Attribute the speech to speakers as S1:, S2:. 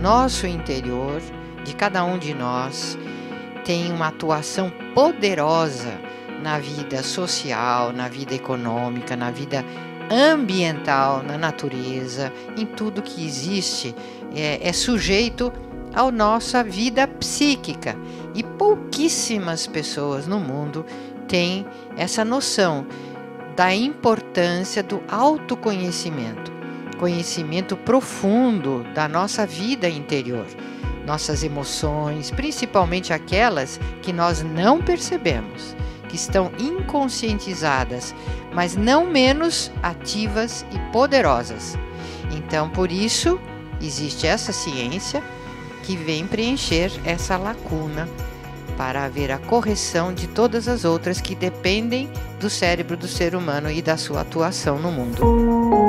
S1: nosso interior, de cada um de nós, tem uma atuação poderosa na vida social, na vida econômica, na vida ambiental, na natureza, em tudo que existe, é sujeito à nossa vida psíquica. E pouquíssimas pessoas no mundo têm essa noção da importância do autoconhecimento, conhecimento profundo da nossa vida interior, nossas emoções, principalmente aquelas que nós não percebemos, que estão inconscientizadas, mas não menos ativas e poderosas. Então, por isso, existe essa ciência que vem preencher essa lacuna para haver a correção de todas as outras que dependem do cérebro do ser humano e da sua atuação no mundo.